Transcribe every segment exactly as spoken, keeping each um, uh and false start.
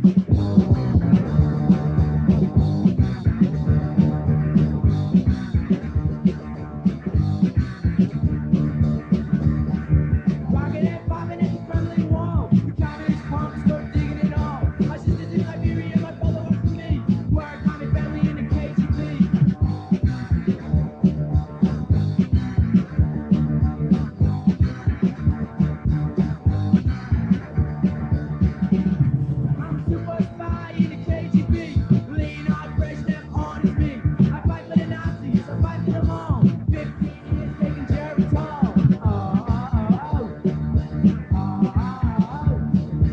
Rocking and popping at the Kremlin wall. The communist punks start digging it all. My sister's in Liberia, my brother works for me. We're a commie family in the K G B. I'm a super spy in the K G B. Leonard Brezhnev honors me. I fight for the Nazis, I fight for them all. Fifteen years taking Geritol. Oh, oh, oh, oh. Oh, oh, oh.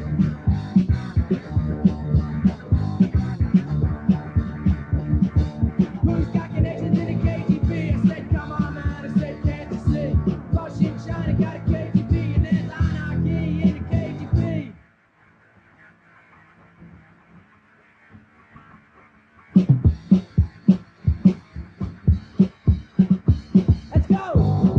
Who's got connections in the K G B? I said, come on, man. I said, can't you see? Russia and China got a K G B, and there's anarchy in the K G B. Let's go!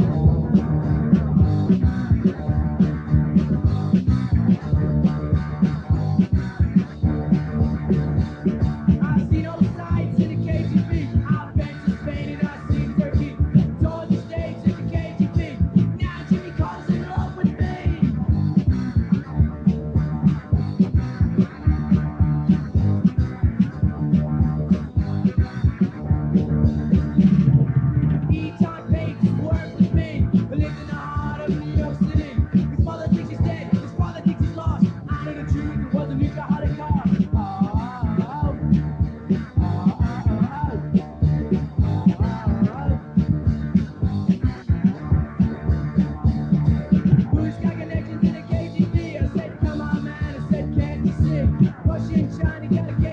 I've seen all the sights in the K G B. I've been to Spain and I've seen Turkey. Toured the States in the K G B. Now Jimmy Carter's in love with me. Eton Page worked with me. But lives in the heart of New York City. His mother thinks he's dead. His father thinks he's lost. I know the truth. It was a nuclear holocaust. Oh, oh, oh. Oh, oh, oh. Who's got connections in the K G B? I said, come on, man. I said, can't you see? Russia and China got a